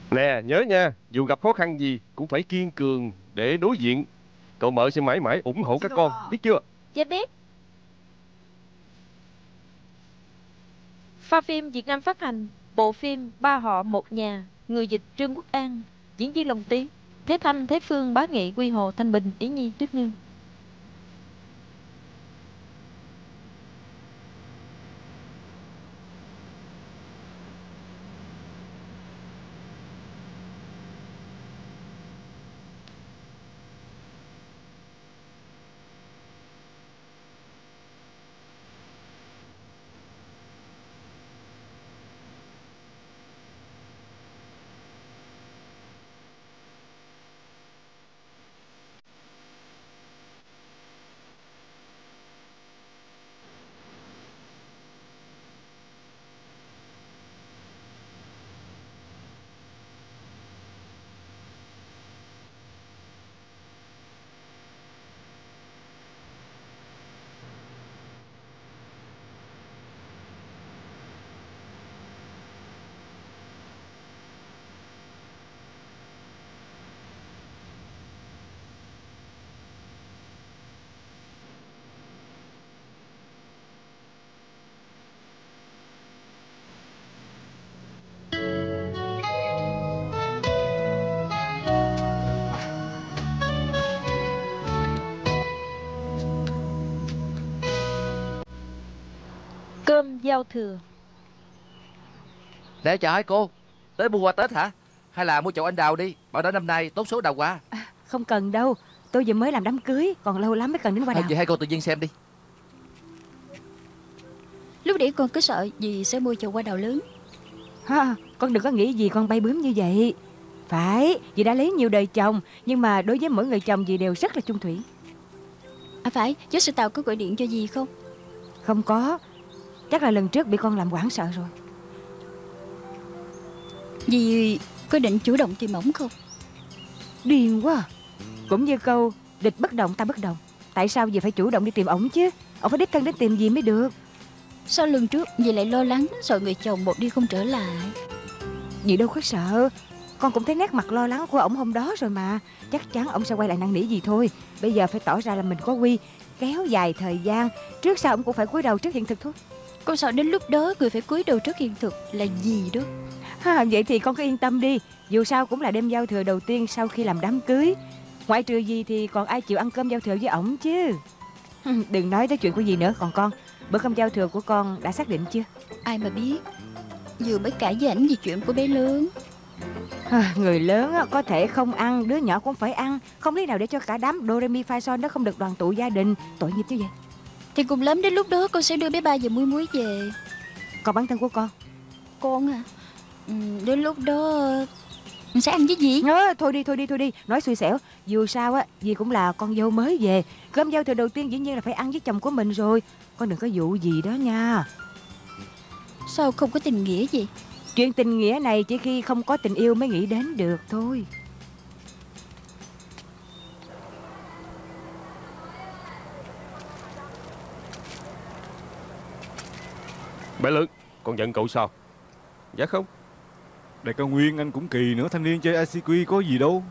Nè, nhớ nha, dù gặp khó khăn gì cũng phải kiên cường để đối diện. Cậu mợ sẽ mãi mãi ủng hộ các con, biết chưa? Dạ biết. Pha phim Việt Nam phát hành bộ phim Ba họ một nhà, người dịch Trương Quốc An, diễn viên lồng tiếng Thế Thanh, Thế Phương, Bá Nghị, Quy Hồ, Thanh Bình, Ý Nhi, Tuyết Ngưng. Cơm giao thừa. Nè chào hai cô. Tới mua hoa Tết hả? Hay là mua chậu anh đào đi, bảo đó năm nay tốt số đào hoa. Không cần đâu, tôi vừa mới làm đám cưới, còn lâu lắm mới cần đến hoa đào. Vậy hai cô tự nhiên xem đi. Lúc để con cứ sợ dì sẽ mua chậu hoa đào lớn. Ha, con đừng có nghĩ gì con bay bướm như vậy. Phải, dì đã lấy nhiều đời chồng, nhưng mà đối với mỗi người chồng dì đều rất là chung thủy. À phải, giáo sư Tào có gọi điện cho dì không? Không có, chắc là lần trước bị con làm hoảng sợ rồi. Dì có định chủ động tìm ổng không? Điên quá à. Cũng như câu địch bất động ta bất động. Tại sao dì phải chủ động đi tìm ổng chứ? Ổng phải đích thân đến tìm dì mới được. Sao lần trước dì lại lo lắng sợ người chồng một đi không trở lại? Dì đâu có sợ. Con cũng thấy nét mặt lo lắng của ổng hôm đó rồi mà. Chắc chắn ổng sẽ quay lại năn nỉ gì thôi. Bây giờ phải tỏ ra là mình có quy, kéo dài thời gian. Trước sau ổng cũng phải cúi đầu trước hiện thực thôi. Con sợ đến lúc đó người phải cúi đầu trước hiện thực là dì đó. Vậy thì con cứ yên tâm đi. Dù sao cũng là đêm giao thừa đầu tiên sau khi làm đám cưới. Ngoại trừ dì thì còn ai chịu ăn cơm giao thừa với ổng chứ. Đừng nói tới chuyện của dì nữa. Còn con, bữa cơm giao thừa của con đã xác định chưa? Ai mà biết. Vừa mới cãi với ảnh vì chuyện của bé lớn. Người lớn có thể không ăn, đứa nhỏ cũng phải ăn. Không lý nào để cho cả đám do re mi fa son nó không được đoàn tụ gia đình. Tội nghiệp chứ vậy. Thì cùng lắm đến lúc đó con sẽ đưa bé Ba và Muối Muối về. Còn bản thân của con? Con à, đến lúc đó sẽ ăn với gì? Thôi đi. Nói xui xẻo. Dù sao á, dì cũng là con dâu mới về. Cơm giao thừa đầu tiên dĩ nhiên là phải ăn với chồng của mình rồi. Con đừng có dụ gì đó nha. Sao không có tình nghĩa gì? Chuyện tình nghĩa này chỉ khi không có tình yêu mới nghĩ đến được thôi. Bé lớn, con giận cậu sao? Dạ không. Đại ca Nguyên anh cũng kỳ nữa, thanh niên chơi ICQ có gì đâu.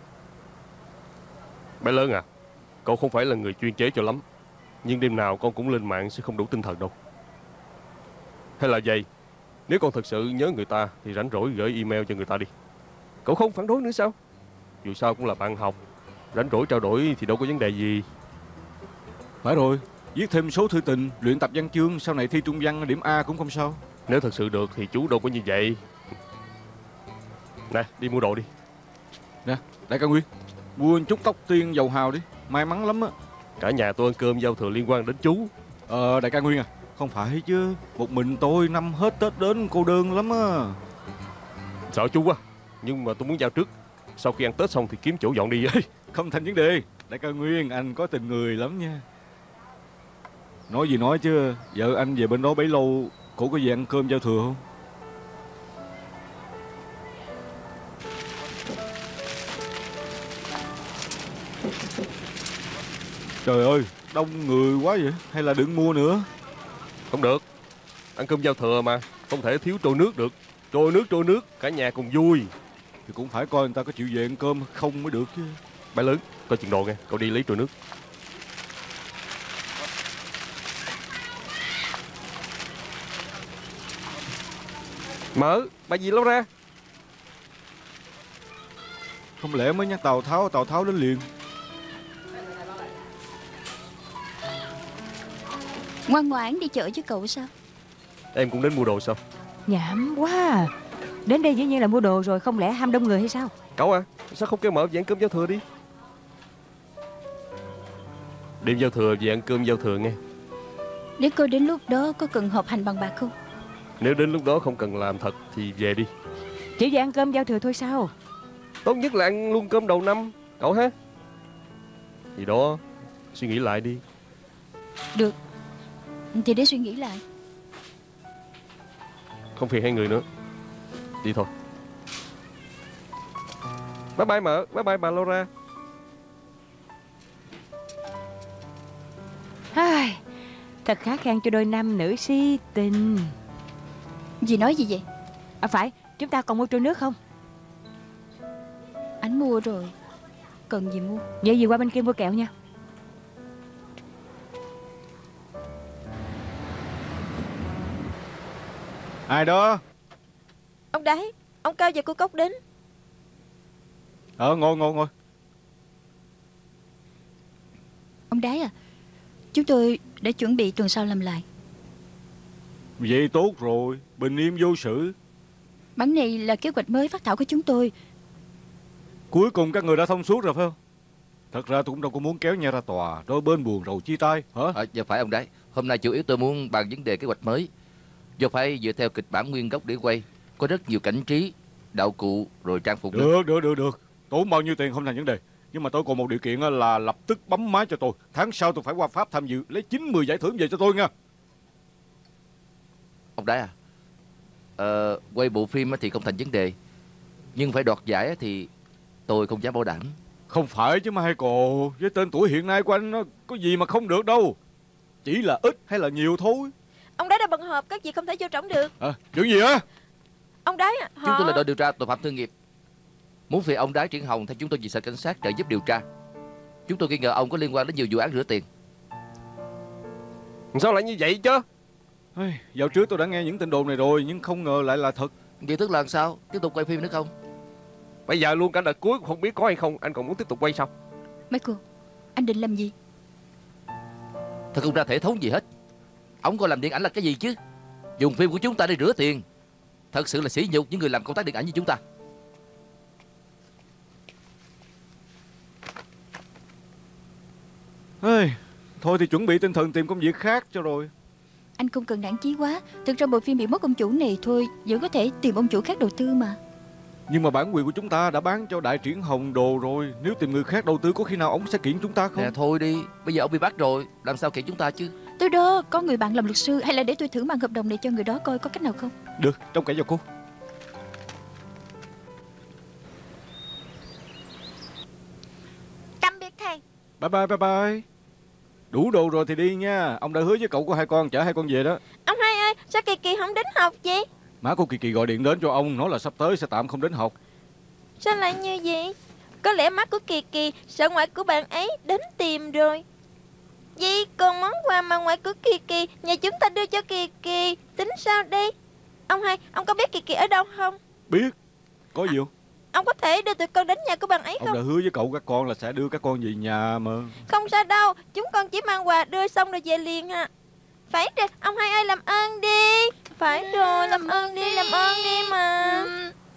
Bé lớn à, cậu không phải là người chuyên chế cho lắm. Nhưng đêm nào con cũng lên mạng sẽ không đủ tinh thần đâu. Hay là vậy, nếu con thật sự nhớ người ta thì rảnh rỗi gửi email cho người ta đi. Cậu không phản đối nữa sao? Dù sao cũng là bạn học, rảnh rỗi trao đổi thì đâu có vấn đề gì. Phải rồi, viết thêm số thư tình, luyện tập văn chương, sau này thi trung văn điểm A cũng không sao. Nếu thật sự được thì chú đâu có như vậy. Nè, đi mua đồ đi. Nè, đại ca Nguyên, mua chút tóc tiên dầu hào đi, may mắn lắm á. Cả nhà tôi ăn cơm giao thừa liên quan đến chú. Đại ca Nguyên à, không phải chứ, một mình tôi năm hết Tết đến cô đơn lắm á. Sợ chú quá, nhưng mà tôi muốn giao trước. Sau khi ăn Tết xong thì kiếm chỗ dọn đi ấy. Không thành vấn đề, đại ca Nguyên anh có tình người lắm nha. Nói gì nói chứ, vợ anh về bên đó bấy lâu, cổ có về ăn cơm giao thừa không? Trời ơi, đông người quá vậy, hay là đừng mua nữa? Không được, ăn cơm giao thừa mà, không thể thiếu trôi nước được. Trôi nước, cả nhà cùng vui. thì cũng phải coi người ta có chịu về ăn cơm không mới được chứ. Bá lớn, coi chừng đồ nghe, cậu đi lấy trôi nước. Mở, bà gì lâu ra? Không lẽ mới nhắc Tào Tháo đến liền. Ngoan ngoãn đi chợ với cậu sao? Em cũng đến mua đồ sao? Nhảm quá à. Đến đây dĩ nhiên là mua đồ rồi, không lẽ ham đông người hay sao? Cậu à, sao không kêu Mở về ăn cơm giao thừa đi? Đêm giao thừa về ăn cơm giao thừa nghe. Để coi đến lúc đó có cần họp hành bằng bạc không? Nếu đến lúc đó không cần làm thật thì về đi. Chỉ về ăn cơm giao thừa thôi sao? Tốt nhất là ăn luôn cơm đầu năm, cậu ha. Gì đó, suy nghĩ lại đi. Được, thì để suy nghĩ lại. Không phiền hai người nữa. Đi thôi. Bye bye Mở, bye bye bà Laura. Ai, thật khá khen cho đôi nam nữ si tình. Dì nói gì vậy? À phải, chúng ta còn mua trôi nước không? Anh mua rồi. Cần gì mua? Vậy gì qua bên kia mua kẹo nha. Ai đó? Ông Đái, ông Cao và cô Cốc đến. Ngồi. Ông Đái à, chúng tôi đã chuẩn bị tuần sau làm lại. Vậy tốt rồi, bình yên vô sự. Bản này là kế hoạch mới phát thảo của chúng tôi. Cuối cùng các người đã thông suốt rồi phải không? Thật ra tôi cũng đâu có muốn kéo nhau ra tòa, đôi bên buồn rầu chia tay hả? Dạ phải ông Đái. Hôm nay chủ yếu tôi muốn bàn vấn đề kế hoạch mới. Do phải dựa theo kịch bản nguyên gốc để quay. Có rất nhiều cảnh trí, đạo cụ rồi trang phục nữa. Được. Tốn bao nhiêu tiền không thành vấn đề. Nhưng mà tôi còn một điều kiện là lập tức bấm máy cho tôi. Tháng sau tôi phải qua Pháp tham dự, lấy 90 giải thưởng về cho tôi nha. Ông Đái à, quay bộ phim thì không thành vấn đề. Nhưng phải đoạt giải thì tôi không dám bảo đảm. Không phải chứ Michael, với tên tuổi hiện nay của anh nó có gì mà không được đâu. Chỉ là ít hay là nhiều thôi. Ông Đái đã bận họp, các vị không thể vô trỏng được. Chuyện gì á? Ông Đái à, Chúng tôi là đội điều tra tội phạm thương nghiệp. Muốn phiền ông Đái Triển Hồng theo chúng tôi về sở cảnh sát trợ giúp điều tra. Chúng tôi nghi ngờ ông có liên quan đến nhiều vụ án rửa tiền. Sao lại như vậy chứ? Dạo trước tôi đã nghe những tin đồn này rồi, nhưng không ngờ lại là thật. Vậy tức là làm sao? Tiếp tục quay phim nữa không? Bây giờ luôn cả đợt cuối không biết có hay không. Anh còn muốn tiếp tục quay sao? Michael, anh định làm gì? Thật không ra thể thống gì hết. Ông coi làm điện ảnh là cái gì chứ? Dùng phim của chúng ta để rửa tiền. Thật sự là sỉ nhục những người làm công tác điện ảnh như chúng ta. Thôi thì chuẩn bị tinh thần tìm công việc khác cho rồi. Anh không cần nản chí quá. Thực ra bộ phim bị mất ông chủ này thôi, vẫn có thể tìm ông chủ khác đầu tư mà. Nhưng mà bản quyền của chúng ta đã bán cho Đại Triển Hồng đồ rồi. Nếu tìm người khác đầu tư có khi nào ông sẽ kiện chúng ta không? Nè thôi đi, bây giờ ông bị bắt rồi, làm sao kiện chúng ta chứ? Tôi đó, có người bạn làm luật sư. Hay là để tôi thử mang hợp đồng này cho người đó coi có cách nào không? Được, trông cậy vào cô. Tạm biệt thầy. Bye bye. Đủ đồ rồi thì đi nha. Ông đã hứa với cậu có 2 con, chở 2 con về đó. Ông hai ơi, sao Kỳ Kỳ không đến học vậy? Má cô Kỳ gọi điện đến cho ông, nói là sắp tới sẽ tạm không đến học. Sao lại như vậy? Có lẽ má của Kỳ Kỳ sợ ngoại của bạn ấy đến tìm rồi. Vậy còn món quà mà ngoại của Kỳ Kỳ nhà chúng ta đưa cho Kỳ Kỳ tính sao đây? Ông hai, ông có biết Kỳ Kỳ ở đâu không? Biết. Có gì không? Ông có thể đưa tụi con đến nhà của bạn ấy Ông không? đã hứa với cậu các con là sẽ đưa các con về nhà mà. Không sao đâu, chúng con chỉ mang quà đưa xong rồi về liền à. Phải rồi, ông hai ơi làm ơn đi. Phải rồi, làm ơn đi mà.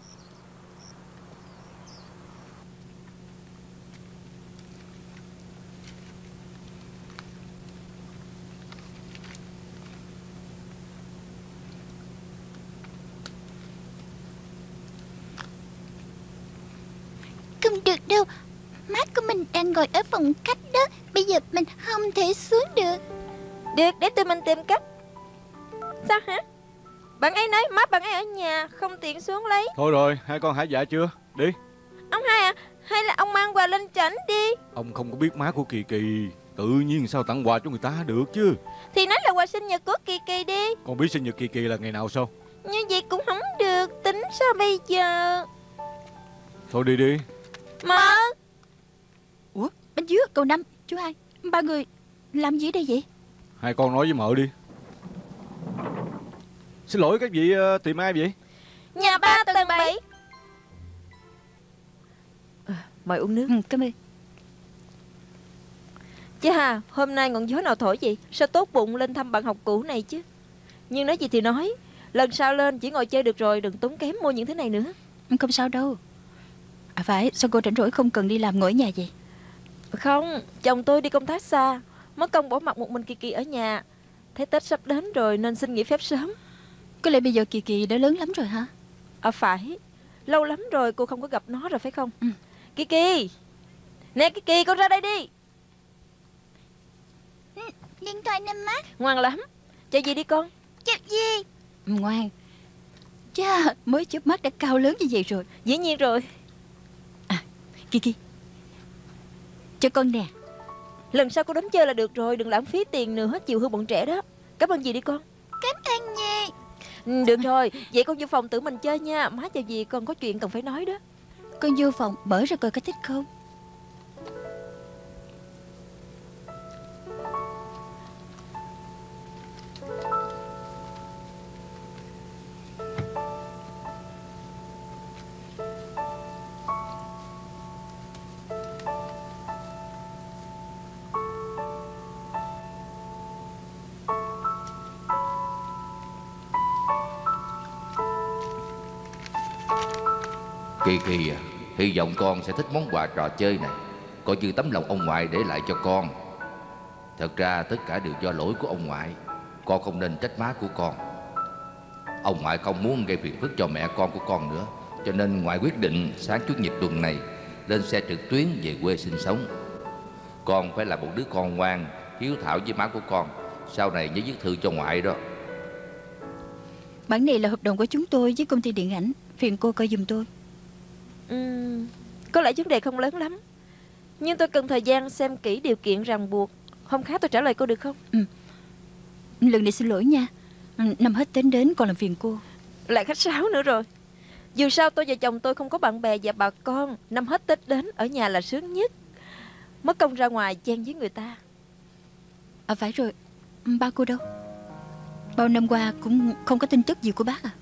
Không được đâu. Má của mình đang ngồi ở phòng khách đó. Bây giờ mình không thể xuống được. Được, để tụi mình tìm cách. Sao hả? Bạn ấy nói má bạn ấy ở nhà, không tiện xuống lấy. Thôi rồi, 2 con hả dạ chưa? Đi. Ông hai à, hay là ông mang quà lên trển đi. Ông không có biết má của Kỳ Kỳ, tự nhiên sao tặng quà cho người ta được chứ. Thì nói là quà sinh nhật của Kỳ Kỳ đi. Con biết sinh nhật Kỳ Kỳ là ngày nào sao? Như vậy cũng không được, tính sao bây giờ? Thôi đi đi. Mợ. Ủa, bên dưới cậu Năm, chú Hai, ba người làm gì đây vậy? Hai con nói với mợ đi. Xin lỗi, các vị tìm ai vậy? Nhà 3 tầng 7. Mời uống nước. Cảm ơn. Chứ Hà, hôm nay ngọn gió nào thổi vậy? Sao tốt bụng lên thăm bạn học cũ này chứ? Nhưng nói gì thì nói, lần sau lên chỉ ngồi chơi được rồi, đừng tốn kém mua những thứ này nữa. Không sao đâu. À phải, sao cô rảnh rỗi không cần đi làm ngồi ở nhà vậy? Không, chồng tôi đi công tác xa, mất công bỏ mặc một mình Kỳ Kỳ ở nhà. Thấy Tết sắp đến rồi nên xin nghỉ phép sớm. Có lẽ bây giờ Kỳ Kỳ đã lớn lắm rồi hả? À phải, lâu lắm rồi cô không có gặp nó rồi phải không? Kỳ Kỳ, nè Kỳ Kỳ, con ra đây đi. Điện thoại nè má. Ngoan lắm, chơi gì đi con? Chụp gì? Ngoan. Chà, mới chớp mắt đã cao lớn như vậy rồi. Dĩ nhiên rồi. Kỳ Kỳ, cho con nè. Lần sau cô đến chơi là được rồi, đừng lãng phí tiền nữa, chiều hư bọn trẻ đó. Cảm ơn gì đi con? Cảm ơn gì? Được rồi, vậy con vô phòng tự mình chơi nha. Má chào gì con có chuyện cần phải nói đó. Con vô phòng mở ra coi có thích không? Kỳ Kỳ à, hy vọng con sẽ thích món quà trò chơi này, coi như tấm lòng ông ngoại để lại cho con. Thật ra tất cả đều do lỗi của ông ngoại, con không nên trách má của con. Ông ngoại không muốn gây phiền phức cho mẹ con của con nữa, cho nên ngoại quyết định sáng Chủ nhật tuần này lên xe trực tuyến về quê sinh sống. Con phải là một đứa con ngoan, hiếu thảo với má của con. Sau này nhớ viết thư cho ngoại đó. Bản này là hợp đồng của chúng tôi với công ty điện ảnh, phiền cô coi giùm tôi. Có lẽ vấn đề không lớn lắm, nhưng tôi cần thời gian xem kỹ điều kiện ràng buộc. Hôm khác tôi trả lời cô được không? Lần này xin lỗi nha. Năm hết Tết đến còn làm phiền cô. Lại khách sáo nữa rồi. Dù sao tôi và chồng tôi không có bạn bè và bà con. Năm hết Tết đến ở nhà là sướng nhất, mất công ra ngoài chen với người ta. À phải rồi, ba cô đâu? Bao năm qua cũng không có tin tức gì của bác à?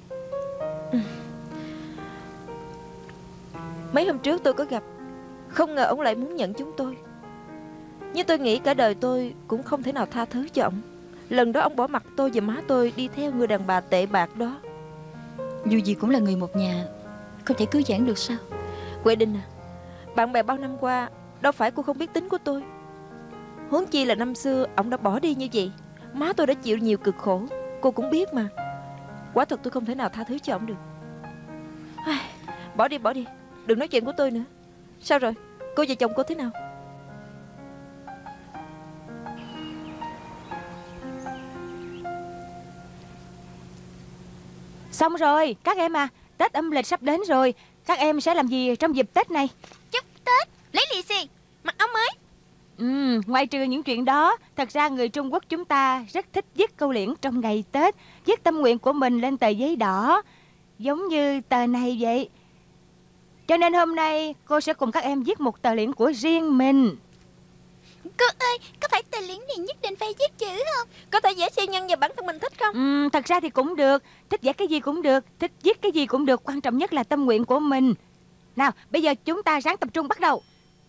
Mấy hôm trước tôi có gặp, không ngờ ông lại muốn nhận chúng tôi. Nhưng tôi nghĩ cả đời tôi cũng không thể nào tha thứ cho ông. Lần đó ông bỏ mặc tôi và má tôi đi theo người đàn bà tệ bạc đó. Dù gì cũng là người một nhà, không thể cứu vãn được sao? Huệ Đình à, bạn bè bao năm qua đâu phải cô không biết tính của tôi. Huống chi là năm xưa ông đã bỏ đi như vậy. Má tôi đã chịu nhiều cực khổ, cô cũng biết mà. Quả thật tôi không thể nào tha thứ cho ông được. Bỏ đi, đừng nói chuyện của tôi nữa. Sao rồi, cô và chồng cô thế nào? Xong rồi, các em à, Tết âm lịch sắp đến rồi. Các em sẽ làm gì trong dịp Tết này? Chúc Tết, lấy lì xì, mặc áo mới. Ngoài trừ những chuyện đó, thật ra người Trung Quốc chúng ta rất thích viết câu liễn trong ngày Tết, viết tâm nguyện của mình lên tờ giấy đỏ, giống như tờ này vậy. Cho nên hôm nay cô sẽ cùng các em viết một tờ liễn của riêng mình. Cô ơi, có phải tờ liễn này nhất định phải viết chữ không? Có thể vẽ siêu nhân và bản thân mình thích không? Thật ra thì cũng được, thích vẽ cái gì cũng được, thích viết cái gì cũng được, quan trọng nhất là tâm nguyện của mình. Nào, bây giờ chúng ta ráng tập trung bắt đầu.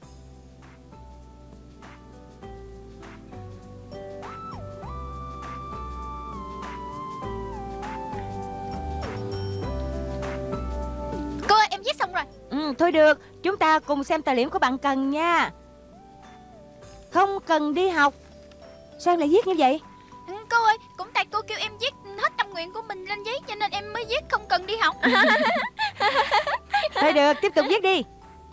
Cô ơi, em viết xong rồi. Thôi được, chúng ta cùng xem tờ liễn của bạn Cần nha. Không cần đi học. Sao em lại viết như vậy? Cô ơi, cũng tại cô kêu em viết hết tâm nguyện của mình lên giấy, cho nên em mới viết không cần đi học. Thôi được, tiếp tục viết đi.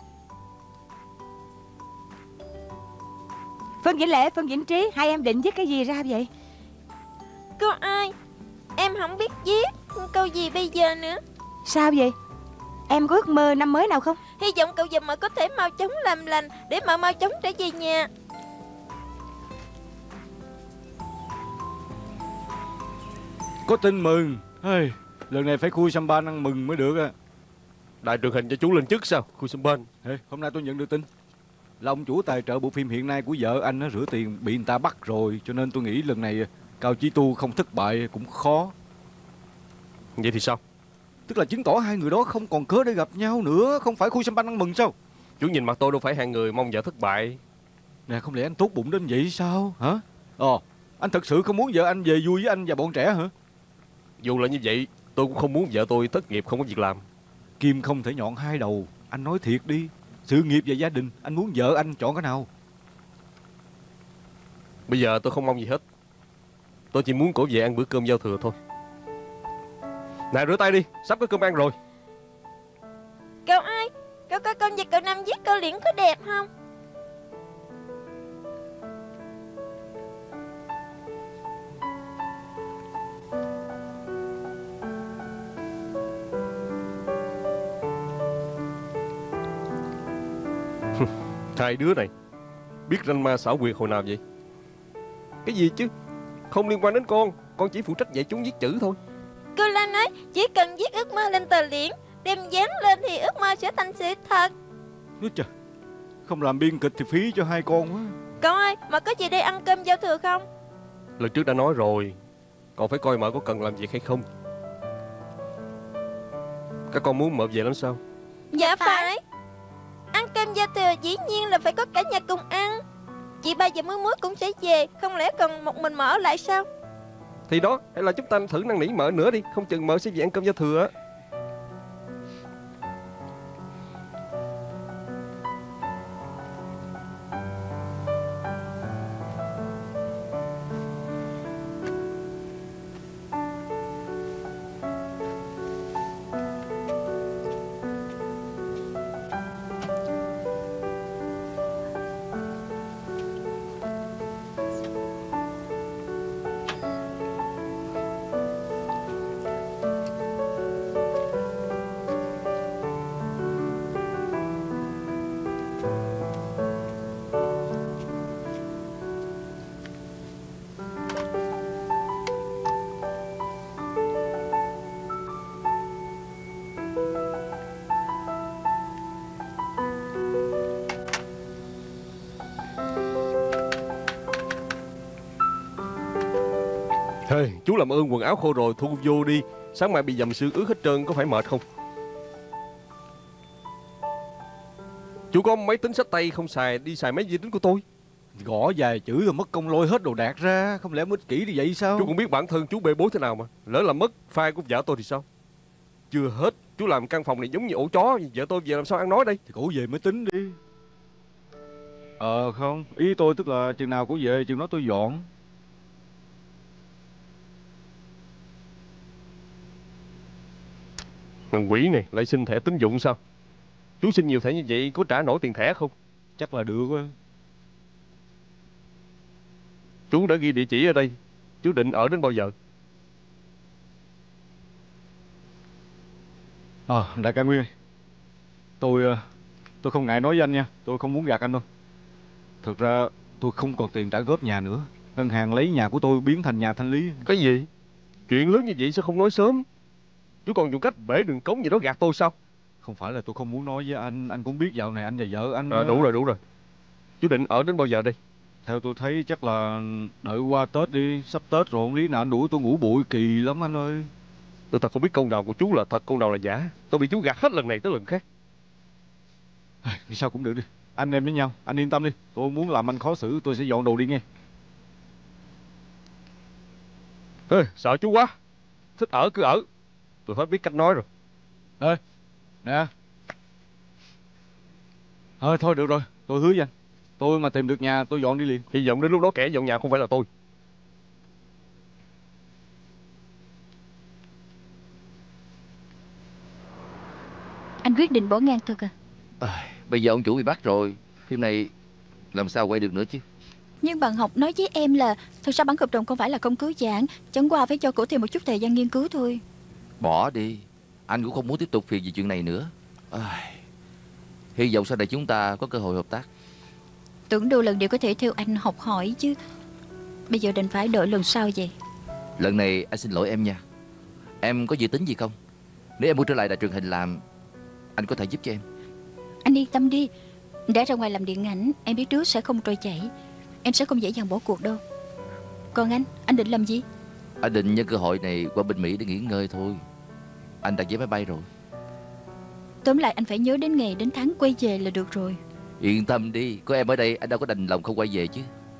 Phương Vĩnh Lệ, Phương Vĩnh Trí, hai em định viết cái gì ra vậy? Cô ơi, em không biết viết câu gì bây giờ nữa. Sao vậy? Em có ước mơ năm mới nào không? Hy vọng cậu và mợ có thể mau chóng làm lành, để mợ mau chóng trở về nhà. Có tin mừng. Lần này phải khui champagne ăn mừng mới được á. đài truyền hình cho chú lên chức sao, Khu Sinh Bên? Ê, hôm nay tôi nhận được tin là ông chủ tài trợ bộ phim hiện nay của vợ anh nó rửa tiền bị người ta bắt rồi, cho nên tôi nghĩ lần này Cao Chí Tu không thất bại cũng khó. Vậy thì sao? Tức là chứng tỏ hai người đó không còn cớ để gặp nhau nữa, không phải Khu Sinh Banh ăn mừng sao? Chú nhìn mặt tôi đâu phải hạng người mong vợ thất bại. Nè, không lẽ anh tốt bụng đến vậy sao hả? Anh thật sự không muốn vợ anh về vui với anh và bọn trẻ hả? Dù là như vậy, tôi cũng không muốn vợ tôi thất nghiệp không có việc làm. Kim không thể nhọn hai đầu. Anh nói thiệt đi, sự nghiệp và gia đình, anh muốn vợ anh chọn cái nào? Bây giờ tôi không mong gì hết. Tôi chỉ muốn cổ về ăn bữa cơm giao thừa thôi. Nè, rửa tay đi, sắp có cơm ăn rồi. Cậu ơi, cậu coi con vật cậu Năm viết câu liễn có đẹp không? Hai đứa này biết ranh ma xảo quyệt hồi nào vậy? Cái gì chứ, không liên quan đến con chỉ phụ trách dạy chúng viết chữ thôi. Cô Lan nói chỉ cần viết ước mơ lên tờ liễn, đem dán lên thì ước mơ sẽ thành sự thật. Nói trời, không làm biên kịch thì phí cho hai con quá. Cậu ơi, mà có gì đây ăn cơm giao thừa không? Lần trước đã nói rồi, còn phải coi mợ có cần làm việc hay không. Các con muốn mợ về lắm sao? Dạ phải. Ăn cơm giao thừa dĩ nhiên là phải có cả nhà cùng ăn. Chị ba và Muối Muối cũng sẽ về, không lẽ còn một mình mợ ở lại sao? Thì đó, hay là chúng ta thử năn nỉ mợ nữa đi, không chừng mợ sẽ về ăn cơm giao thừa á. Hey, chú làm ơn quần áo khô rồi thu vô đi. Sáng mai bị dầm sương ướt hết trơn, có phải mệt không? Chú có máy tính xách tay không xài, đi xài máy vi tính của tôi. Gõ vài chữ rồi mất công lôi hết đồ đạc ra, không lẽ ích kỷ như vậy sao? Chú cũng biết bản thân chú bê bối thế nào mà. Lỡ làm mất file của vợ tôi thì sao? Chưa hết, chú làm căn phòng này giống như ổ chó. Vợ tôi về làm sao ăn nói đây? Thì cổ về mới tính đi. Không, ý tôi tức là chừng nào cổ về chừng đó tôi dọn. Thằng quỷ này lại xin thẻ tín dụng sao? Chú xin nhiều thẻ như vậy có trả nổi tiền thẻ không? Chắc là được á. Chú đã ghi địa chỉ ở đây. Chú định ở đến bao giờ? Đại ca Nguyên, tôi không ngại nói với anh nha. Tôi không muốn gạt anh đâu. Thực ra tôi không còn tiền trả góp nhà nữa. Ngân hàng lấy nhà của tôi biến thành nhà thanh lý. Cái gì? Chuyện lớn như vậy sao không nói sớm? Chú còn dùng cách bể đường cống gì đó gạt tôi sao? Không phải là tôi không muốn nói với anh cũng biết dạo này anh và vợ anh... Đủ rồi. Chú định ở đến bao giờ đây? Theo tôi thấy chắc là đợi qua Tết đi. Sắp Tết rồi, không lý nào anh đuổi tôi ngủ bụi kỳ lắm anh ơi. Tôi thật không biết câu nào của chú là thật, câu nào là giả. Tôi bị chú gạt hết lần này tới lần khác. Thì sao cũng được đi. Anh em với nhau, anh yên tâm đi. Tôi muốn làm anh khó xử, tôi sẽ dọn đồ đi nghe. Sợ chú quá. Thích ở cứ ở. Tôi hết biết cách nói rồi. Nè. Thôi được rồi, tôi hứa với anh. Tôi mà tìm được nhà tôi dọn đi liền. Hy vọng đến lúc đó kẻ dọn nhà không phải là tôi. Anh quyết định bỏ ngang thật à? Bây giờ ông chủ bị bắt rồi, phim này làm sao quay được nữa chứ? Nhưng bạn học nói với em là thực ra bản hợp đồng không phải là công cứu giảng, chẳng qua phải cho cổ thêm một chút thời gian nghiên cứu thôi. Bỏ đi, anh cũng không muốn tiếp tục phiền về chuyện này nữa. Hy vọng sau này chúng ta có cơ hội hợp tác. Tưởng đâu lần đều có thể theo anh học hỏi chứ. Bây giờ đành phải đợi lần sau vậy. Lần này anh xin lỗi em nha. Em có dự tính gì không? Nếu em muốn trở lại đài truyền hình làm anh có thể giúp cho em. Anh yên tâm đi. Đã ra ngoài làm điện ảnh, em biết trước sẽ không trôi chảy. Em sẽ không dễ dàng bỏ cuộc đâu. Còn anh định làm gì? Anh định nhân cơ hội này qua bên Mỹ để nghỉ ngơi thôi. Anh đặt vé máy bay rồi. Tóm lại anh phải nhớ đến ngày đến tháng quay về là được rồi. Yên tâm đi, có em ở đây anh đâu có đành lòng không quay về chứ.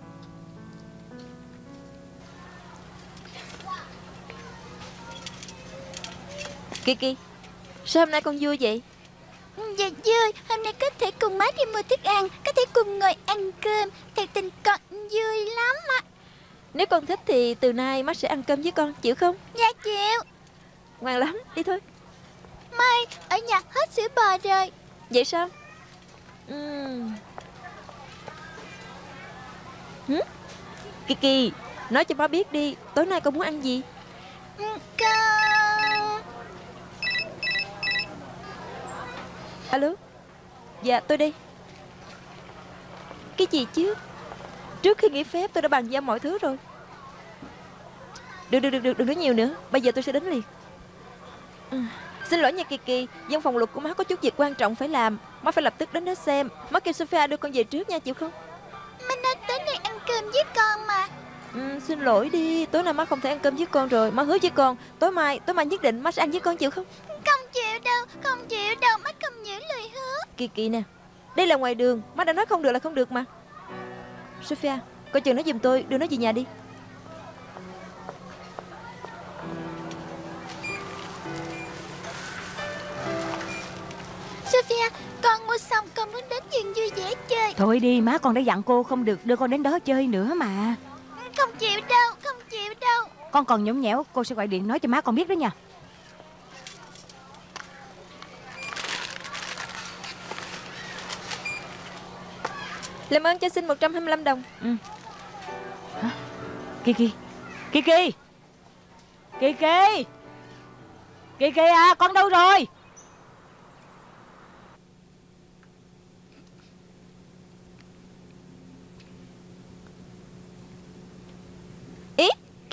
Kiki, sao hôm nay con vui vậy? Dạ vui, hôm nay có thể cùng má đi mua thức ăn, có thể cùng ngồi ăn cơm. Thật tình con vui lắm ạ. Nếu con thích thì từ nay má sẽ ăn cơm với con, chịu không? Dạ chịu. Ngoan lắm, đi thôi. Mai, ở nhà hết sữa bò rồi. Vậy sao? Kiki, nói cho má biết đi, tối nay con muốn ăn gì? Con... Alo. Dạ tôi đây. Cái gì chứ? Trước khi nghỉ phép tôi đã bàn giao mọi thứ rồi. Được, đừng nói nhiều nữa. Bây giờ tôi sẽ đến liền. Xin lỗi nha Kiki, văn phòng luật của má có chút việc quan trọng phải làm. Má phải lập tức đến đó xem. Má kêu Sophia đưa con về trước nha, chịu không? Má nói tới đây ăn cơm với con mà. Xin lỗi đi, tối nay má không thể ăn cơm với con rồi. Má hứa với con, tối mai nhất định má sẽ ăn với con, chịu không? Không chịu đâu, má không giữ lời hứa. Kiki nè, đây là ngoài đường, má đã nói không được là không được mà. Sophia, coi chừng nói giùm tôi, đưa nó về nhà đi. Sophia, con mua xong con muốn đến vườn vui vẻ chơi. Thôi đi, má con đã dặn cô không được đưa con đến đó chơi nữa mà. Không chịu đâu. Con còn nhõng nhẽo, cô sẽ gọi điện nói cho má con biết đó nha. Làm ơn cho xin 125 đồng. Hả? Kiki à, con đâu rồi? Ý,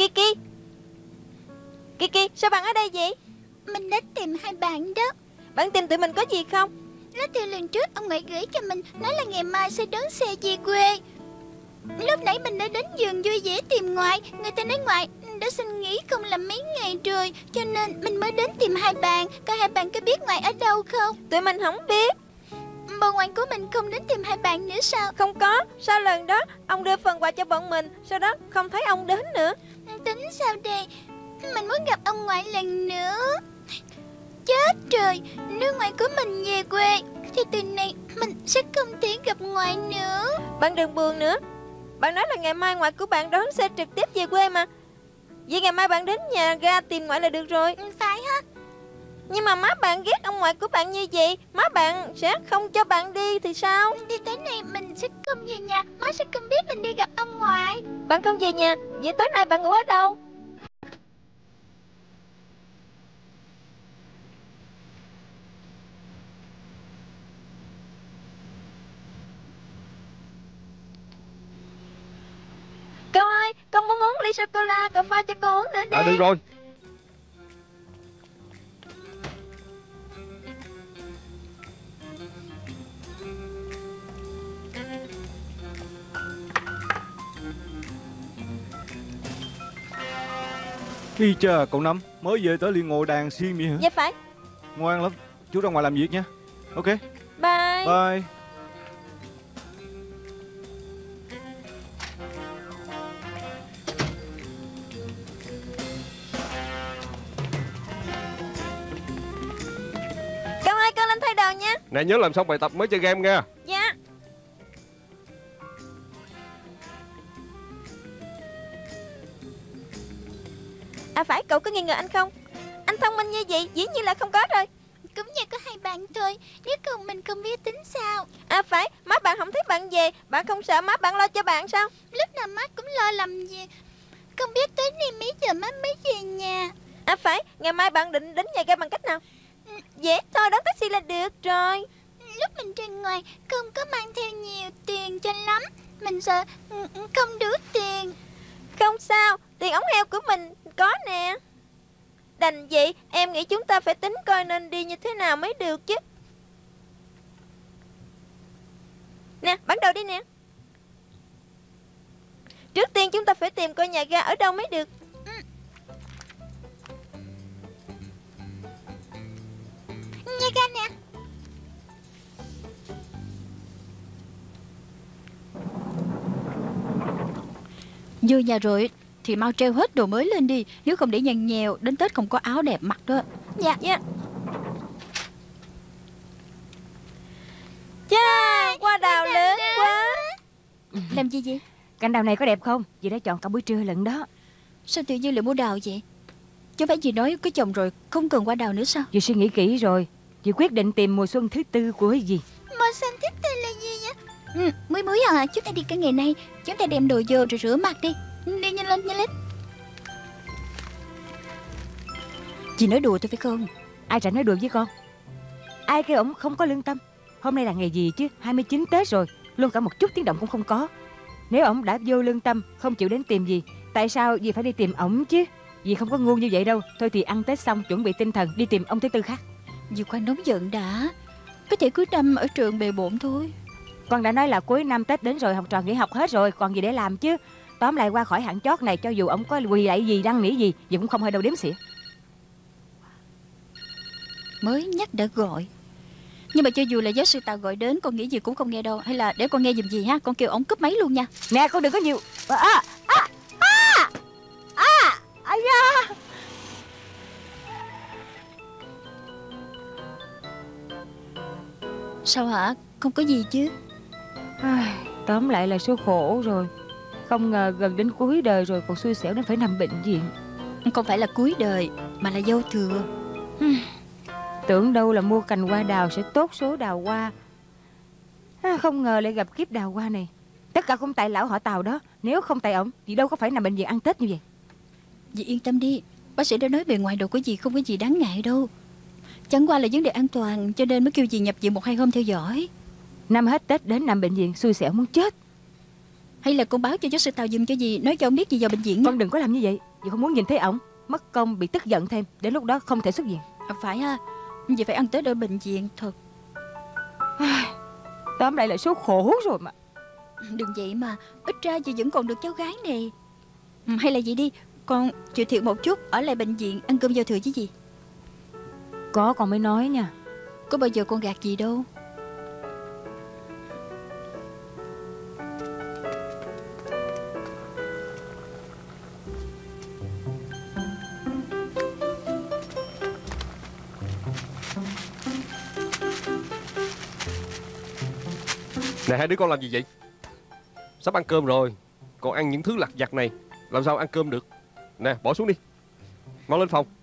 Kiki, sao bạn ở đây vậy? Mình đến tìm hai bạn đó. Bạn tìm tụi mình có gì không? Lá thư lần trước ông ngoại gửi cho mình nói là ngày mai sẽ đón xe về quê. Lúc nãy mình đã đến vườn vui vẻ tìm ngoại. Người ta nói ngoại đã xin nghỉ không làm mấy ngày rồi, cho nên mình mới đến tìm hai bạn. Coi hai bạn có biết ngoại ở đâu không? Tụi mình không biết. Bà ngoại của mình không đến tìm hai bạn nữa sao? Không có, sao lần đó ông đưa phần quà cho bọn mình, sau đó không thấy ông đến nữa. Tính sao đây? Mình muốn gặp ông ngoại lần nữa. Chết rồi, nếu ngoại của mình về quê thì từ này mình sẽ không thể gặp ngoại nữa. Bạn đừng buồn nữa. Bạn nói là ngày mai ngoại của bạn đón xe trực tiếp về quê mà. Vậy ngày mai bạn đến nhà ga tìm ngoại là được rồi. Phải ha? Nhưng mà má bạn ghét ông ngoại của bạn như vậy, má bạn sẽ không cho bạn đi thì sao? Đi tới này mình sẽ không về nhà, má sẽ không biết mình đi gặp ông ngoại. Bạn không về nhà, vậy tối nay bạn ngủ ở đâu? Cậu ơi, con muốn uống ly sô-cô-la, cậu pha cho con uống nữa đi. Được rồi. Hi chà, cậu Năm mới về tới liền ngồi đàn xiên vậy hả? Dạ phải. Ngoan lắm, chú ra ngoài làm việc nha. Ok, Bye. bye. Cậu ơi, con lên thay đồ nha. Nè, nhớ làm xong bài tập mới chơi game nha. Dạ. À phải, cậu có nghi ngờ anh không? Anh thông minh như vậy, dĩ nhiên là không có rồi. Cũng như có hai bạn thôi, nếu không mình không biết tính sao. À phải, má bạn không thấy bạn về, bạn không sợ má bạn lo cho bạn sao? Lúc nào má cũng lo làm gì. Không biết tới nay mấy giờ má mới về nhà. À phải, ngày mai bạn định đến nhà ga bằng cách nào? Dễ thôi, đón taxi là được rồi. Lúc mình ra ngoài không có mang theo nhiều tiền cho lắm. Mình sợ không đủ tiền. Không sao, tiền ống heo của mình có nè. Đành vậy, em nghĩ chúng ta phải tính coi nên đi như thế nào mới được chứ. Nè, bắt đầu đi nè. Trước tiên chúng ta phải tìm coi nhà ga ở đâu mới được. Nhà ga nè. Vô nhà rồi thì mau treo hết đồ mới lên đi, nếu không để nhăn nhèo đến Tết không có áo đẹp mặc đó. Dạ. Chà, hoa đào lớn quá. Làm gì vậy? Cành đào này có đẹp không? Dì đã chọn cả buổi trưa lận đó. Sao tự nhiên lại mua đào vậy? Chứ phải dì nói có chồng rồi không cần hoa đào nữa sao? Dì suy nghĩ kỹ rồi. Dì quyết định tìm mùa xuân thứ tư của dì. Màu xanh thích tên là gì vậy? Muối muối à, chúng ta đi cả ngày nay. Chúng ta đem đồ vô rồi rửa mặt đi. Đi nhanh lên, nhanh lên. Dì nói đùa thôi phải không? Ai rảnh nói đùa với con? Ai kêu ổng không có lương tâm? Hôm nay là ngày gì chứ? 29 Tết rồi, luôn cả một chút tiếng động cũng không có. Nếu ổng đã vô lương tâm, không chịu đến tìm dì, tại sao dì phải đi tìm ổng chứ? Dì không có ngu như vậy đâu. Thôi thì ăn Tết xong chuẩn bị tinh thần đi tìm ông thứ tư khác. Dì khoan nóng giận đã. Có thể cuối năm ở trường bề bộn thôi. Con đã nói là cuối năm Tết đến rồi, học trò nghỉ học hết rồi, còn gì để làm chứ? Tóm lại qua khỏi hạng chót này, cho dù ổng có quỳ lại gì, năn nỉ gì, dì cũng không hơi đâu đếm xỉa. Mới nhắc đã gọi. Nhưng mà cho dù là giáo sư Tào gọi đến, con nghĩ gì cũng không nghe đâu. Hay là để con nghe giùm gì ha. Con kêu ổng cúp máy luôn nha. Nè, con đừng có nhiều. Ai da. Sao hả? Không có gì chứ? Tóm lại là số khổ rồi. Không ngờ gần đến cuối đời rồi còn xui xẻo đến phải nằm bệnh viện. Không phải là cuối đời, mà là giao thừa. Tưởng đâu là mua cành hoa đào sẽ tốt số đào hoa. Không ngờ lại gặp kiếp đào hoa này. Tất cả cũng tại lão họ Tào đó. Nếu không tại ổng thì đâu có phải nằm bệnh viện ăn Tết như vậy. Dì yên tâm đi. Bác sĩ đã nói bề ngoài đồ của dì không có gì đáng ngại đâu. Chẳng qua là vấn đề an toàn, cho nên mới kêu dì nhập viện 1-2 hôm theo dõi. Năm hết Tết đến nằm bệnh viện xui xẻo muốn chết. Hay là con báo cho giáo sư Tào giùm cho dì, nói cho ông biết dì vào bệnh viện. Con đừng có làm như vậy. Dì không muốn nhìn thấy ổng mất công bị tức giận thêm. Đến lúc đó không thể xuất viện. Phải ha. Dì phải ăn Tết ở bệnh viện thật. Tóm lại là số khổ rồi mà. Đừng vậy mà. Ít ra dì vẫn còn được cháu gái này. Hay là vậy đi, con chịu thiệt một chút, ở lại bệnh viện ăn cơm giao thừa với dì. Có con mới nói nha. Có bao giờ con gạt gì đâu. Nè, hai đứa con làm gì vậy? Sắp ăn cơm rồi, còn ăn những thứ lặt vặt này làm sao ăn cơm được? Nè, bỏ xuống đi. Mau lên phòng.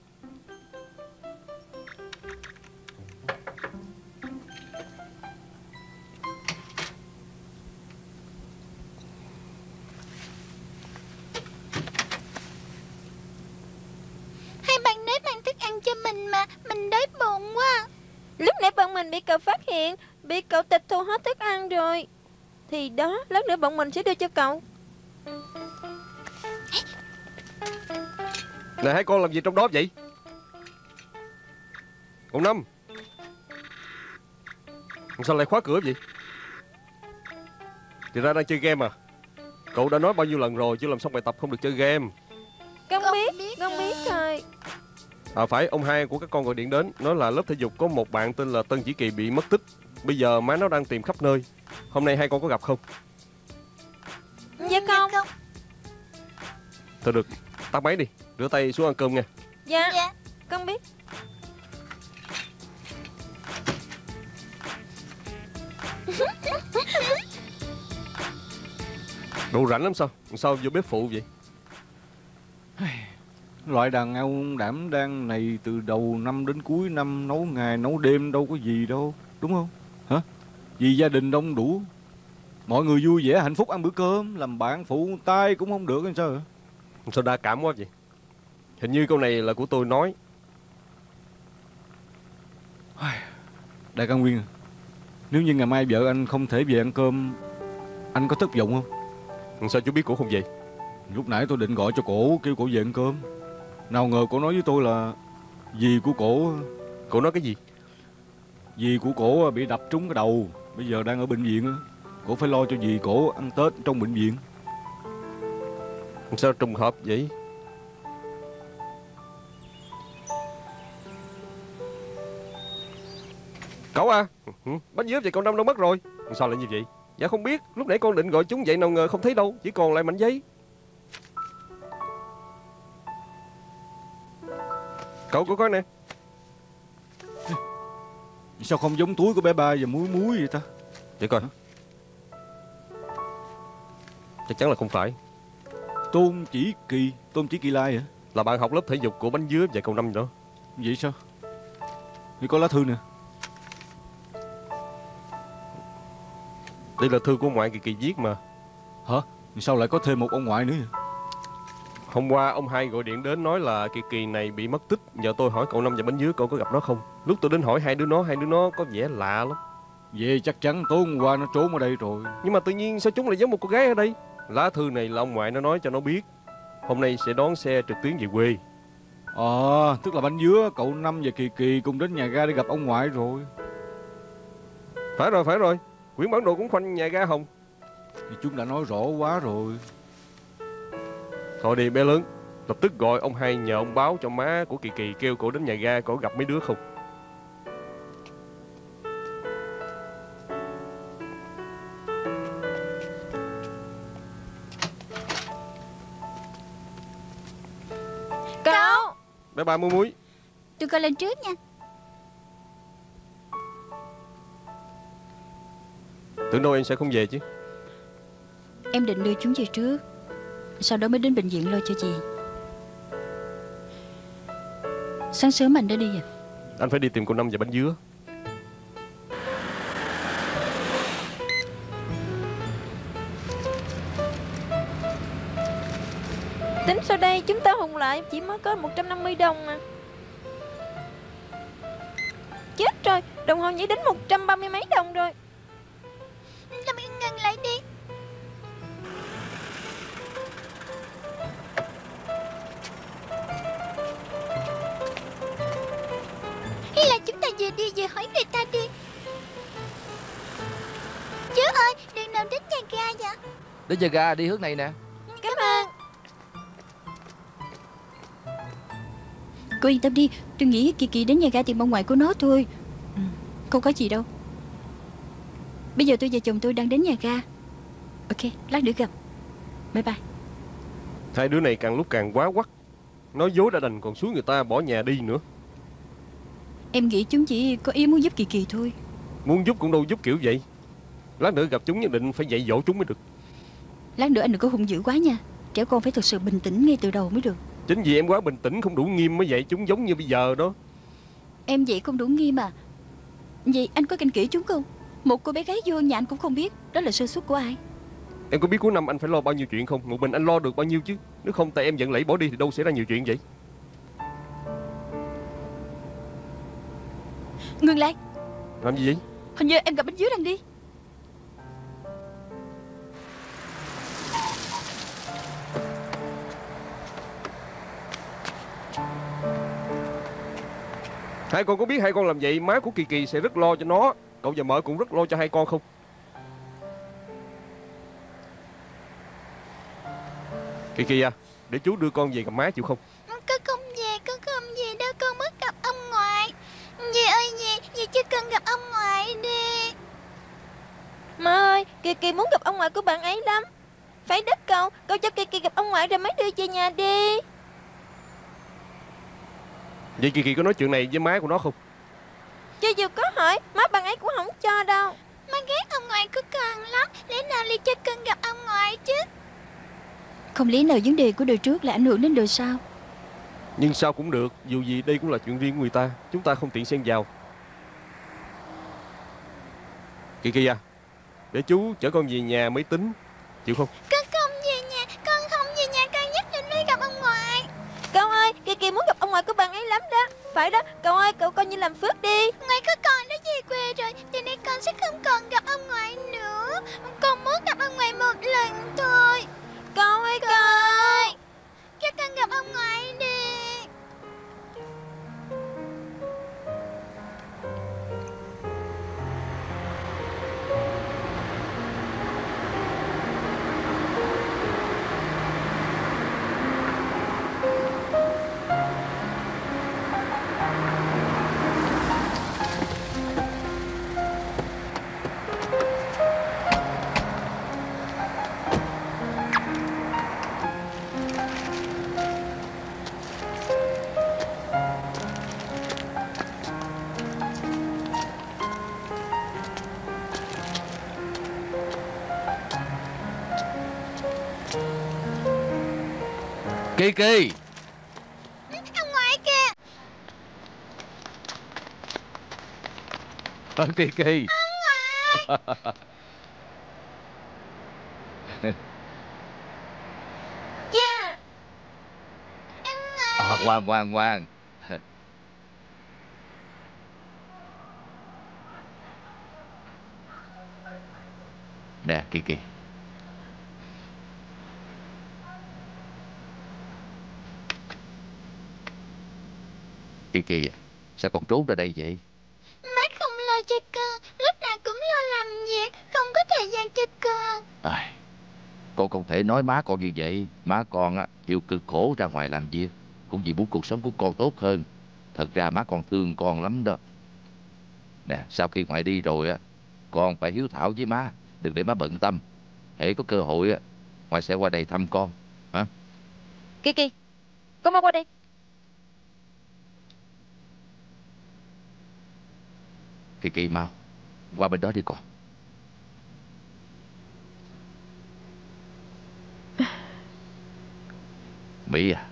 Hai bạn nếp mang thức ăn cho mình mà. Mình đói bụng quá. Lúc nãy bọn mình bị cậu phát hiện, bị cậu tịch thu hết thức ăn rồi. Thì đó, lát nữa bọn mình sẽ đưa cho cậu. Nè, hai con làm gì trong đó vậy? Con Năm, sao lại khóa cửa vậy? Thì ra đang chơi game à? Cậu đã nói bao nhiêu lần rồi, chứ làm xong bài tập không được chơi game. Con biết rồi. À phải, ông hai của các con gọi điện đến, nói là lớp thể dục có một bạn tên là Tân Chỉ Kỳ bị mất tích. Bây giờ má nó đang tìm khắp nơi. Hôm nay hai con có gặp không? Dạ không. Thôi được, tắt máy đi, rửa tay xuống ăn cơm nha. Dạ. Con biết. Đồ rảnh lắm sao? Sao vô bếp phụ vậy? Loại đàn ông đảm đang này từ đầu năm đến cuối năm nấu ngày nấu đêm đâu có gì đâu, đúng không? Hả? Vì gia đình đông đủ, mọi người vui vẻ hạnh phúc ăn bữa cơm, làm bạn phụ tay cũng không được hay sao hả? Sao đa cảm quá vậy? Hình như câu này là của tôi nói. Đại ca Nguyên à, nếu như ngày mai vợ anh không thể về ăn cơm, anh có thất vọng không? Sao chú biết cổ không về? Lúc nãy tôi định gọi cho cổ kêu cổ về ăn cơm, nào ngờ cổ nói với tôi là dì của cổ. Cổ nói cái gì? Dì của cổ bị đập trúng cái đầu, bây giờ đang ở bệnh viện á. Cổ phải lo cho dì cổ ăn Tết trong bệnh viện. Sao trùng hợp vậy? Cậu à, bánh dứa vậy cậu Năm đâu mất rồi? Sao lại như vậy? Dạ không biết, lúc nãy con định gọi chúng vậy nào ngờ không thấy đâu, chỉ còn lại mảnh giấy. Cậu có coi nè. Sao không giống túi của bé Ba và muối muối vậy ta? Để coi. Chắc chắn là không phải. Tôn Chỉ Kỳ Lai hả? Là bạn học lớp thể dục của bánh dứa và cậu Năm đó. Vậy sao? Thì có lá thư nè. Đây là thư của ông ngoại Kỳ Kỳ viết mà. Hả? Sao lại có thêm một ông ngoại nữa vậy? Hôm qua ông hai gọi điện đến nói là Kỳ Kỳ này bị mất tích. Giờ tôi hỏi cậu Năm và bánh dứa cậu có gặp nó không? Lúc tôi đến hỏi hai đứa nó có vẻ lạ lắm. Vậy chắc chắn tối hôm qua nó trốn ở đây rồi. Nhưng mà tự nhiên sao chúng lại giống một cô gái ở đây? Lá thư này là ông ngoại nó nói cho nó biết hôm nay sẽ đón xe trực tuyến về quê. Tức là bánh dứa, cậu Năm và Kỳ Kỳ cùng đến nhà ga để gặp ông ngoại rồi. Phải rồi. Quyển bản đồ cũng khoanh nhà ga Hồng. Thì chúng đã nói rõ quá rồi. Thôi đi bé lớn, lập tức gọi ông hai nhờ ông báo cho má của Kỳ Kỳ kêu cổ đến nhà ga cổ gặp mấy đứa không. Cậu. Bé Ba muối muối. Tôi coi lên trước nha. Tưởng đâu em sẽ không về chứ. Em định đưa chúng về trước, sau đó mới đến bệnh viện lo cho chị. Sáng sớm anh đã đi à? Anh phải đi tìm cô Năm và bánh dứa. Tính sau đây chúng ta hùng lại chỉ mới có 150 đồng à. Chết rồi, đồng hồ nhảy đến 130 mấy đồng rồi. Làm ơn ngừng lại đi. Hay là chúng ta vừa đi vừa hỏi người ta đi. Chú ơi, đường nào đến nhà ga vậy? Đến nhà ga đi hướng này nè. Cảm ơn. Cô yên tâm đi, tôi nghĩ Kỳ Kỳ đến nhà ga tìm ông ngoại của nó thôi. Không có gì đâu. Bây giờ tôi và chồng tôi đang đến nhà ga. Ok, lát nữa gặp. Bye bye. Hai đứa này càng lúc càng quá quắt. Nói dối đã đành còn suối người ta bỏ nhà đi nữa. Em nghĩ chúng chỉ có ý muốn giúp Kỳ Kỳ thôi. Muốn giúp cũng đâu giúp kiểu vậy. Lát nữa gặp chúng nhất định phải dạy dỗ chúng mới được. Lát nữa anh đừng có hung dữ quá nha. Trẻ con phải thực sự bình tĩnh ngay từ đầu mới được. Chính vì em quá bình tĩnh không đủ nghiêm mới dạy chúng giống như bây giờ đó. Em vậy không đủ nghiêm à? Vậy anh có canh kỹ chúng không? Một cô bé gái vô nhà anh cũng không biết. Đó là sơ suất của ai? Em có biết cuối năm anh phải lo bao nhiêu chuyện không? Một mình anh lo được bao nhiêu chứ? Nếu không tại em giận lẫy bỏ đi thì đâu xảy ra nhiều chuyện vậy. Ngừng lại. Làm gì vậy? Hình như em gặp bánh dứa đang đi. Hai con có biết hai con làm vậy má của Kỳ Kỳ sẽ rất lo cho nó. Cậu và mợ cũng rất lo cho hai con không? Kỳ Kỳ à, để chú đưa con về gặp má chịu không? Con không về đâu, con muốn gặp ông ngoại. Dì ơi dì chỉ cần gặp ông ngoại đi. Má ơi, Kỳ Kỳ muốn gặp ông ngoại của bạn ấy lắm. Phải đất cậu cho Kỳ Kỳ gặp ông ngoại rồi mới đưa về nhà đi. Vậy Kỳ Kỳ có nói chuyện này với má của nó không? Cho dù có hỏi, má bạn ấy cũng không cho đâu. Má ghét ông ngoại của con lắm. Lẽ nào Ly cho con gặp ông ngoại chứ? Không lý nào vấn đề của đời trước lại ảnh hưởng đến đời sau. Nhưng sao cũng được, dù gì đây cũng là chuyện riêng của người ta. Chúng ta không tiện xen vào. Kỳ Kỳ à, để chú chở con về nhà mới tính. Chịu không? Con không về nhà, con nhất định phải gặp ông ngoại. Cậu ơi, Kỳ Kỳ muốn gặp ông ngoại của bạn ấy lắm đó. Phải đó, cậu ơi, cậu coi như làm phước đi. Ngoại của con đã về quê rồi, cho nên con sẽ không còn gặp ông ngoại nữa. Con muốn gặp ông ngoại một lần thôi. Cậu ơi, Con ơi, cho con gặp ông ngoại đi. Kiki. Ông ngoại kìa. Kiki. Dạ. Ngoan ngoan ngoan. Nè Kiki. Kiki à, sao con trốn ra đây vậy? Má không lo cho con, lúc nào cũng lo làm việc, không có thời gian cho con. Con không thể nói má con như vậy. Má con á chịu cực khổ ra ngoài làm việc cũng vì muốn cuộc sống của con tốt hơn. Thật ra má con thương con lắm đó. Nè, sau khi ngoại đi rồi á, con phải hiếu thảo với má, đừng để má bận tâm. Hễ có cơ hội á, ngoại sẽ qua đây thăm con. Hả? Kiki, con mau qua đây. Kiki mau qua bên đó đi con. Mỹ à,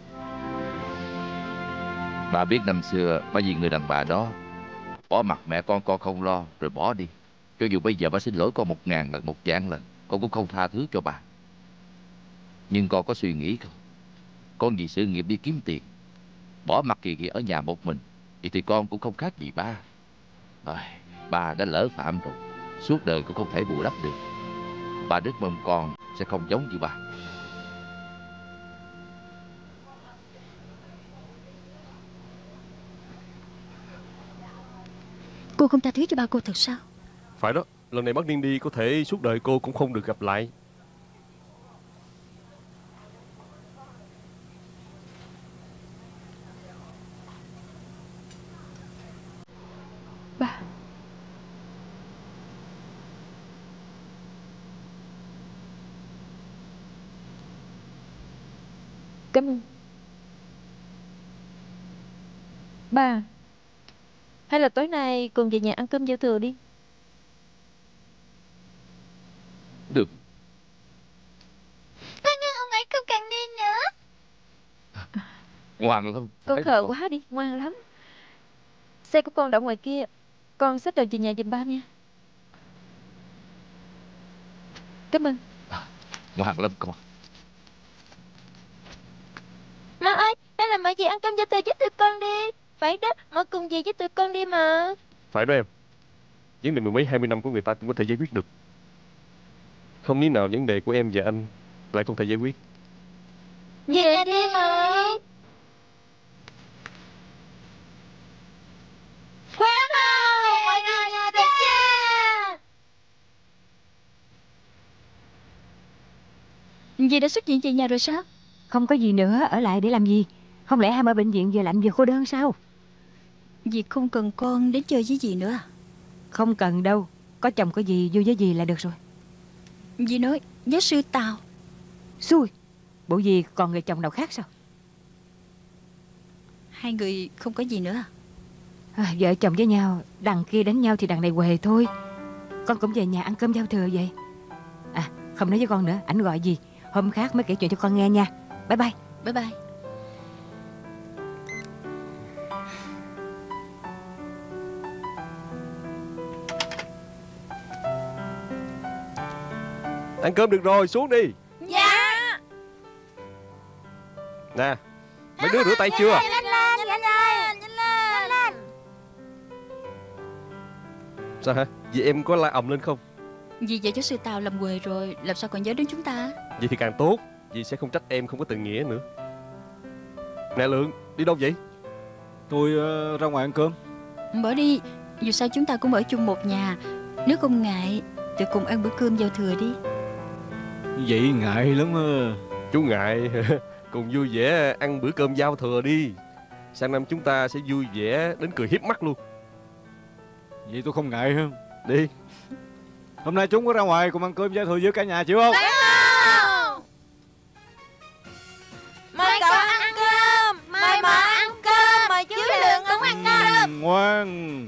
bà biết năm xưa bà vì người đàn bà đó bỏ mặt mẹ con không lo rồi bỏ đi. Cho dù bây giờ bà xin lỗi con 1000 lần 1.000 lần, con cũng không tha thứ cho bà. Nhưng con có suy nghĩ không? Con vì sự nghiệp đi kiếm tiền bỏ mặt Kỳ ở nhà một mình, vậy thì con cũng không khác gì ba. Ba đã lỡ phạm rồi, suốt đời cũng không thể bù đắp được. Ba rất mong con sẽ không giống như ba. Cô không tha thứ cho ba cô thật sao? Phải đó, lần này bác Niên đi có thể suốt đời cô cũng không được gặp lại. Ba. Cảm ơn. Ba, hay là tối nay cùng về nhà ăn cơm giao thừa đi. Được. Con nghe ông ấy không cần đi nữa. Ngoan lắm. Con khờ quá đi, ngoan lắm. Xe của con đậu ngoài kia, con xách đồ về nhà giùm ba nha. Cảm ơn. Ngoan lắm con. Má ơi, hay là mẹ về ăn cơm giao thừa với tụi con đi. Phải đó, mẹ cùng về với tụi con đi mà. Phải đó em. Vấn đề 10 mấy 20 năm của người ta cũng có thể giải quyết được. Không lý nào vấn đề của em và anh lại không thể giải quyết. Về đi mà. Wow, mọi người nhà đẹp cha. Dì đã xuất viện về nhà rồi sao? Không có gì nữa, ở lại để làm gì? Không lẽ Ham ở bệnh viện giờ làm việc cô đơn sao? Dì không cần con đến chơi với dì nữa à? Không cần đâu, có chồng có gì vui với dì là được rồi. Dì nói giáo sư Tào. Xui, bộ dì còn người chồng nào khác sao? Hai người không có gì nữa à? Vợ chồng với nhau, đằng kia đánh nhau thì đằng này huề thôi. Con cũng về nhà ăn cơm giao thừa vậy. Không nói với con nữa, ảnh gọi gì hôm khác mới kể chuyện cho con nghe nha. Bye bye. Bye bye. Ăn cơm được rồi, xuống đi. Dạ. Nè, mấy đứa rửa tay chưa? Nhanh lên. Sao hả? Vì em có la ầm lên không? Dì và giáo sư Tào làm quề rồi, làm sao còn nhớ đến chúng ta? Vậy thì càng tốt, vì sẽ không trách em không có tình nghĩa nữa. Nè Lượng, đi đâu vậy? Tôi ra ngoài ăn cơm. Bỏ đi, dù sao chúng ta cũng ở chung một nhà. Nếu không ngại thì cùng ăn bữa cơm giao thừa đi. Vậy ngại lắm á. Chú ngại. Cùng vui vẻ ăn bữa cơm giao thừa đi. Sang năm chúng ta sẽ vui vẻ đến cười hiếp mắt luôn. Vậy tôi không ngại không? Đi. Hôm nay chúng có ra ngoài cùng ăn cơm giao thừa với cả nhà chịu không? Mời cậu ăn cơm. Mời mợ ăn cơm. Mời chú Lượng cũng ăn cơm. Ngoan.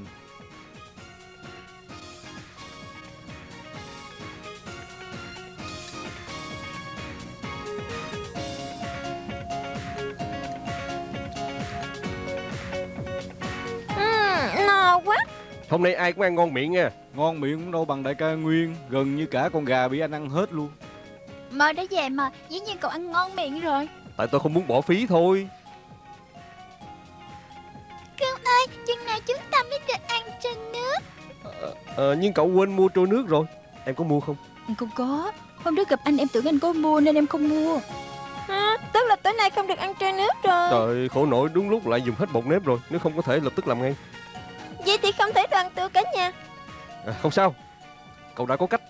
Hôm nay ai cũng ăn ngon miệng nha. Ngon miệng cũng đâu bằng đại ca Nguyên. Gần như cả con gà bị anh ăn hết luôn. Mơ đã về mà, dĩ nhiên cậu ăn ngon miệng rồi. Tại tôi không muốn bỏ phí thôi. Cưng ơi, chừng nào chúng ta mới được ăn trôi nước? Nhưng cậu quên mua trôi nước rồi. Em có mua không? Không có. Hôm trước gặp anh em tưởng anh có mua nên em không mua. Tức là tối nay không được ăn trôi nước rồi. Trời, khổ nổi, đúng lúc lại dùng hết bột nếp rồi. Nếu không có thể lập tức làm ngay. Vậy thì không thể đoàn tụ cả nhà. Không sao, cậu đã có cách.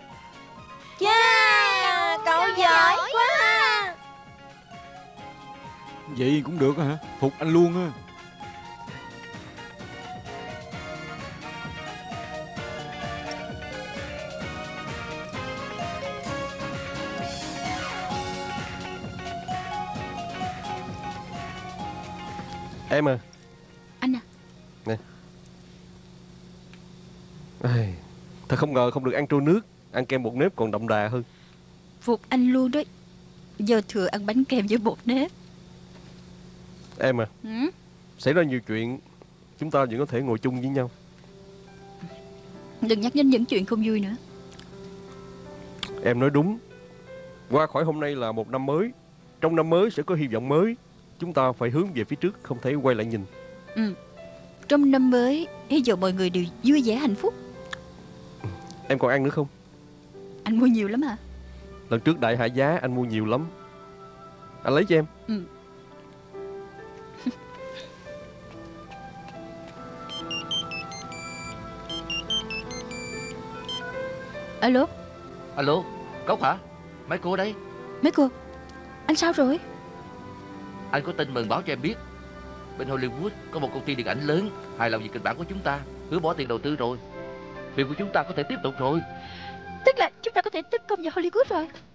Chà, cậu giỏi quá. Vậy cũng được hả? Phục anh luôn á. Em à. Anh à. Nè. Thật không ngờ không được ăn trôi nước. Ăn kem bột nếp còn đậm đà hơn. Phục anh luôn đấy. Giờ thừa ăn bánh kem với bột nếp. Em à. Xảy ra nhiều chuyện, chúng ta vẫn có thể ngồi chung với nhau. Đừng nhắc đến những chuyện không vui nữa. Em nói đúng. Qua khỏi hôm nay là một năm mới. Trong năm mới sẽ có hy vọng mới. Chúng ta phải hướng về phía trước, không thể quay lại nhìn. Trong năm mới, hy vọng mọi người đều vui vẻ hạnh phúc. Em còn ăn nữa không? Anh mua nhiều lắm hả? Lần trước đại hạ giá anh mua nhiều lắm. Anh lấy cho em. Alo. Alo, Cốc hả? Mấy cô đấy? Mấy cô, anh sao rồi? Anh có tin mừng báo cho em biết. Bên Hollywood có một công ty điện ảnh lớn hài lòng về kịch bản của chúng ta, hứa bỏ tiền đầu tư rồi. Việc của chúng ta có thể tiếp tục rồi. Tức là chúng ta có thể tấn công vào Hollywood rồi.